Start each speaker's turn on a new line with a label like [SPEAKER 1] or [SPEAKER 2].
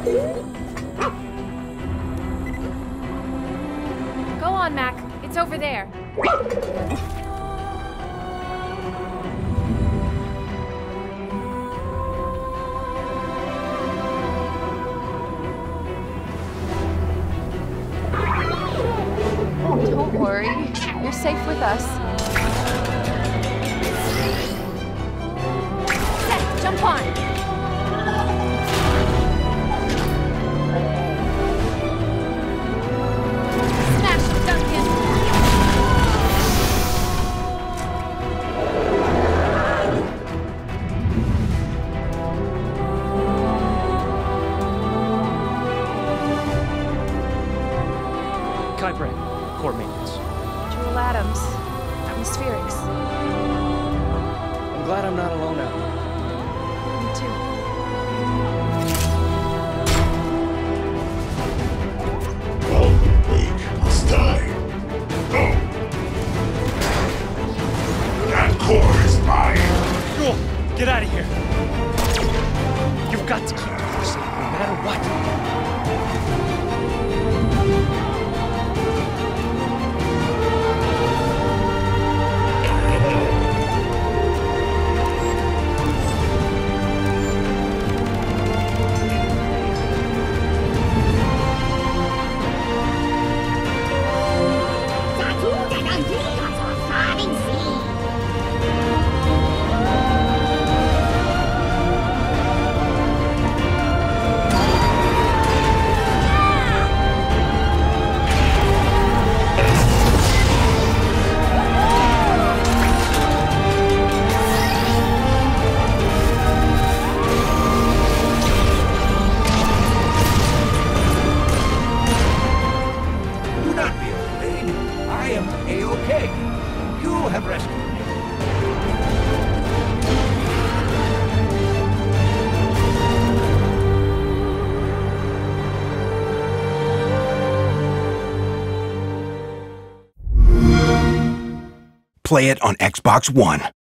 [SPEAKER 1] Go on, Mac. It's over there.
[SPEAKER 2] Don't worry. You're safe with us.
[SPEAKER 1] Set! Jump on!
[SPEAKER 3] Core maintenance.
[SPEAKER 2] Jewel atoms. Atmospherics.
[SPEAKER 3] I'm glad I'm not alone out here.
[SPEAKER 2] Me too.
[SPEAKER 4] All who wake must die. Go! That core is mine!
[SPEAKER 3] Cool! Get out of here! You've got to keep Earth safe, no matter what!
[SPEAKER 5] Play it on Xbox One.